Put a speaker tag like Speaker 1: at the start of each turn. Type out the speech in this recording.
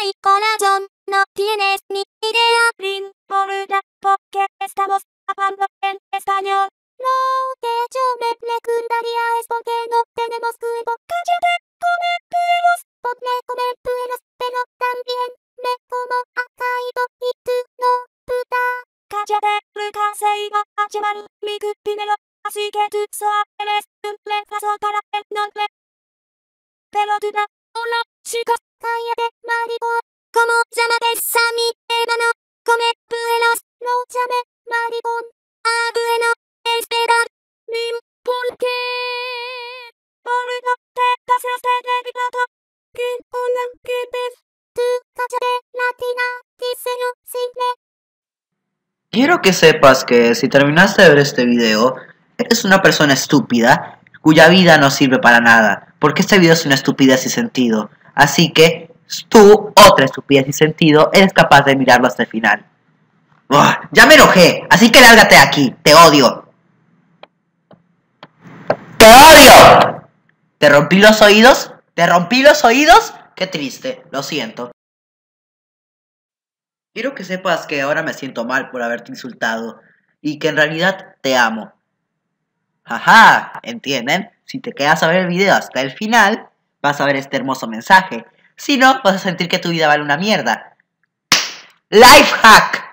Speaker 1: hay corazón, no tienes ni idea. Ring, boluda, porque estamos hablando en español. Lo que yo me preguntaría es por qué no tenemos cuerpo. Cállate, come pueros, ponme comer pueros, pero también me como a Kaido y tú no, puta. Cállate, Lucas se iba a llevar mi dinero, así que tú solo eres un reemplazo para el nombre. Pelotuda, hola, chicos, cállate, maricón. ¿Cómo llamas a mi hermano? Come pueros, no llame maricón. Ah, bueno, espera. ¿Por qué? Boludo, te pasaste de picado. ¿Qué? Hola, ¿qué ves? Tú, cállate, latina, diseño simple.
Speaker 2: Quiero que sepas que si terminaste de ver este video, eres una persona estúpida cuya vida no sirve para nada, porque este video es una estupidez sin sentido. Así que tú, otra estupidez sin sentido, eres capaz de mirarlo hasta el final. ¡Ugh! Ya me enojé, así que lárgate de aquí, te odio. ¡Te odio! ¿Te rompí los oídos? ¿Te rompí los oídos? Qué triste, lo siento. Quiero que sepas que ahora me siento mal por haberte insultado y que en realidad te amo. Jaja, ¿entienden? Si te quedas a ver el video hasta el final, vas a ver este hermoso mensaje. Si no, vas a sentir que tu vida vale una mierda. Life hack.